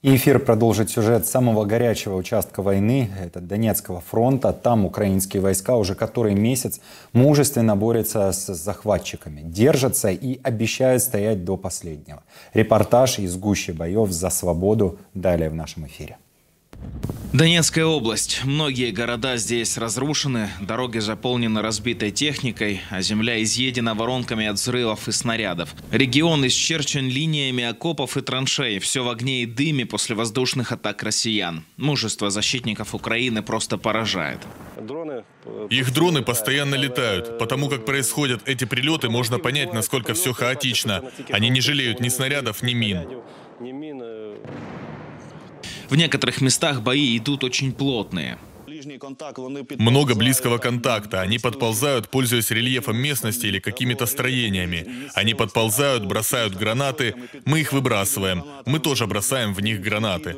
И эфир продолжит сюжет самого горячего участка войны, это Донецкого фронта. Там украинские войска уже который месяц мужественно борются с захватчиками, держатся и обещают стоять до последнего. Репортаж из гущи боев за свободу далее в нашем эфире. Донецкая область. Многие города здесь разрушены, дороги заполнены разбитой техникой, а земля изъедена воронками от взрывов и снарядов. Регион исчерчен линиями окопов и траншей. Все в огне и дыме после воздушных атак россиян. Мужество защитников Украины просто поражает. Их дроны постоянно летают. Потому как происходят эти прилеты, можно понять, насколько все хаотично. Они не жалеют ни снарядов, ни мин. В некоторых местах бои идут очень плотные. Много близкого контакта. Они подползают, пользуясь рельефом местности или какими-то строениями. Они подползают, бросают гранаты. Мы их выбрасываем. Мы тоже бросаем в них гранаты.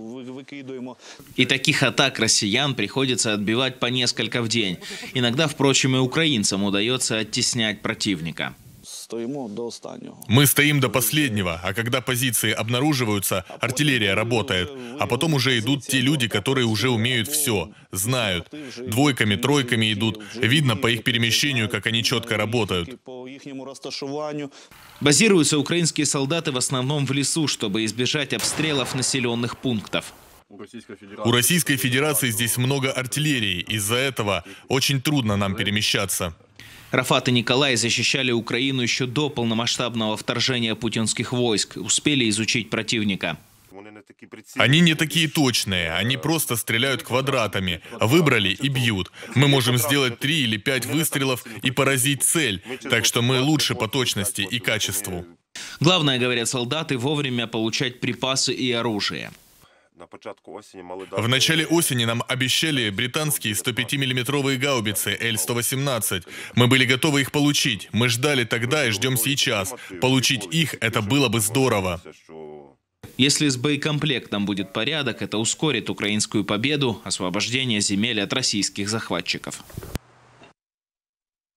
И таких атак россиян приходится отбивать по несколько в день. Иногда, впрочем, и украинцам удается оттеснять противника. Мы стоим до последнего, а когда позиции обнаруживаются, артиллерия работает. А потом уже идут те люди, которые уже умеют все, знают. Двойками, тройками идут. Видно по их перемещению, как они четко работают. Базируются украинские солдаты в основном в лесу, чтобы избежать обстрелов населенных пунктов. У Российской Федерации здесь много артиллерии. Из-за этого очень трудно нам перемещаться. Рафат и Николай защищали Украину еще до полномасштабного вторжения путинских войск, успели изучить противника. Они не такие точные, они просто стреляют квадратами, выбрали и бьют. Мы можем сделать 3 или 5 выстрелов и поразить цель, так что мы лучше по точности и качеству. Главное, говорят солдаты, вовремя получать припасы и оружие. В начале осени нам обещали британские 105-миллиметровые гаубицы Л-118. Мы были готовы их получить. Мы ждали тогда и ждем сейчас. Получить их – это было бы здорово. Если с боекомплектом будет порядок, это ускорит украинскую победу, освобождение земель от российских захватчиков.